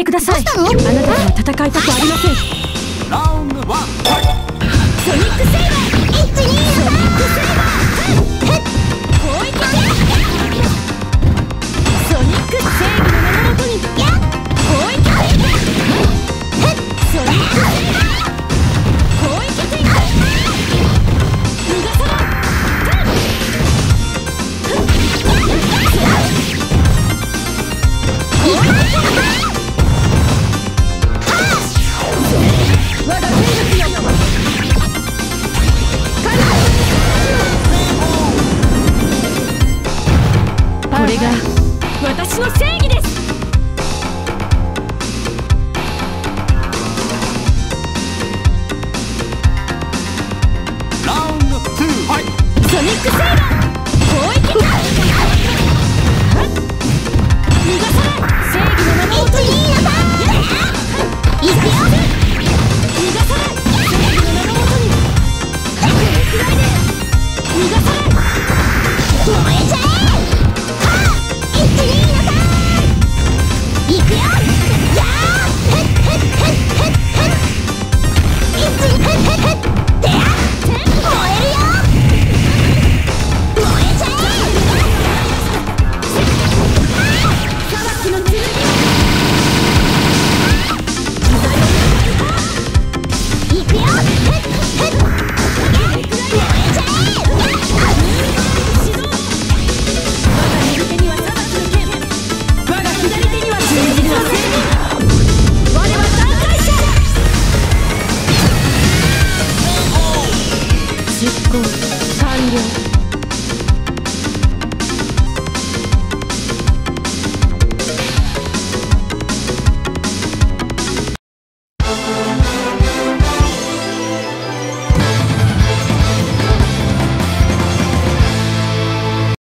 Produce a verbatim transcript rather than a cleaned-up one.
ください。あなたとは戦いたくありません。 ラウンドワン、ファイト。 ソニックセイバー、一二ソニックセイバー、攻撃だ。ソニック正義の名のもとに攻撃だ。ソニックセイバー、攻撃展開。逃がさない。我が兵力よ、これが私の正義です。 ラウンドツー、ファイト。 ソニックセイバー、